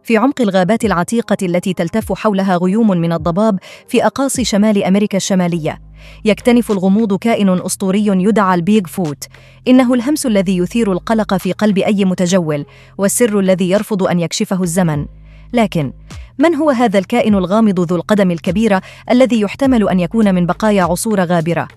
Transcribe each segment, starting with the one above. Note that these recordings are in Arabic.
في عمق الغابات العتيقة التي تلتف حولها غيوم من الضباب في أقاصي شمال أمريكا الشمالية، يكتنف الغموض كائن أسطوري يدعى البيغ فوت. إنه الهمس الذي يثير القلق في قلب أي متجول، والسر الذي يرفض أن يكشفه الزمن. لكن من هو هذا الكائن الغامض ذو القدم الكبيرة الذي يحتمل أن يكون من بقايا عصور غابرة؟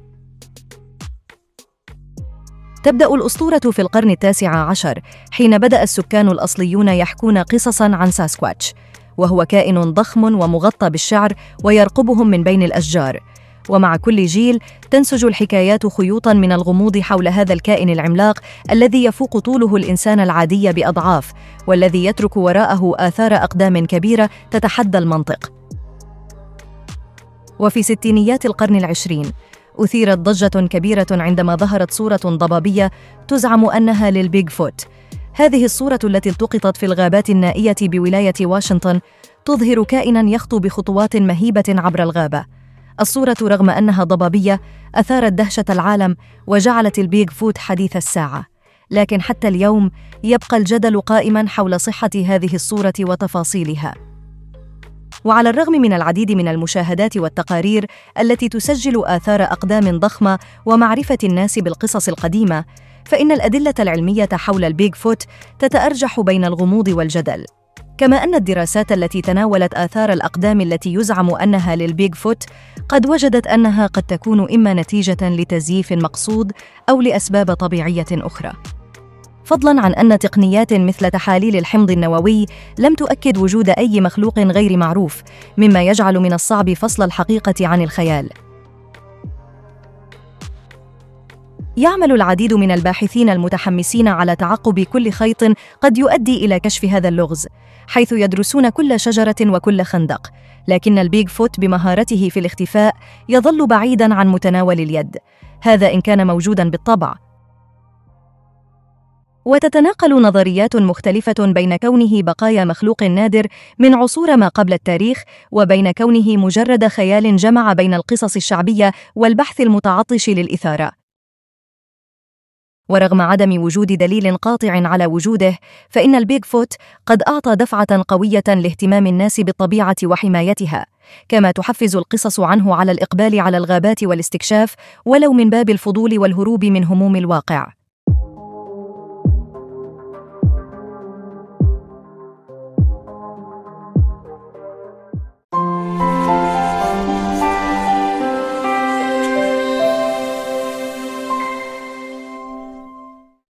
تبدأ الأسطورة في القرن التاسع عشر، حين بدأ السكان الأصليون يحكون قصصاً عن ساسكواتش، وهو كائن ضخم ومغطى بالشعر ويرقبهم من بين الأشجار. ومع كل جيل تنسج الحكايات خيوطاً من الغموض حول هذا الكائن العملاق الذي يفوق طوله الإنسان العادي بأضعاف، والذي يترك وراءه آثار أقدام كبيرة تتحدى المنطق. وفي ستينيات القرن العشرين أثيرت ضجة كبيرة عندما ظهرت صورة ضبابية تزعم أنها للبيغ فوت. هذه الصورة التي التقطت في الغابات النائية بولاية واشنطن تظهر كائناً يخطو بخطوات مهيبة عبر الغابة. الصورة رغم أنها ضبابية أثارت دهشة العالم وجعلت البيغ فوت حديث الساعة. لكن حتى اليوم يبقى الجدل قائماً حول صحة هذه الصورة وتفاصيلها. وعلى الرغم من العديد من المشاهدات والتقارير التي تسجل آثار أقدام ضخمة ومعرفة الناس بالقصص القديمة، فإن الأدلة العلمية حول البيغ فوت تتأرجح بين الغموض والجدل. كما أن الدراسات التي تناولت آثار الأقدام التي يزعم أنها للبيغ فوت قد وجدت أنها قد تكون إما نتيجة لتزييف مقصود أو لأسباب طبيعية أخرى. فضلاً عن أن تقنيات مثل تحاليل الحمض النووي لم تؤكد وجود أي مخلوق غير معروف، مما يجعل من الصعب فصل الحقيقة عن الخيال. يعمل العديد من الباحثين المتحمسين على تعقب كل خيط قد يؤدي إلى كشف هذا اللغز، حيث يدرسون كل شجرة وكل خندق. لكن البيغ فوت بمهارته في الاختفاء يظل بعيداً عن متناول اليد، هذا إن كان موجوداً بالطبع. وتتناقل نظريات مختلفة بين كونه بقايا مخلوق نادر من عصور ما قبل التاريخ، وبين كونه مجرد خيال جمع بين القصص الشعبية والبحث المتعطش للإثارة. ورغم عدم وجود دليل قاطع على وجوده، فإن البيغ فوت قد أعطى دفعة قوية لاهتمام الناس بالطبيعة وحمايتها، كما تحفز القصص عنه على الإقبال على الغابات والاستكشاف، ولو من باب الفضول والهروب من هموم الواقع.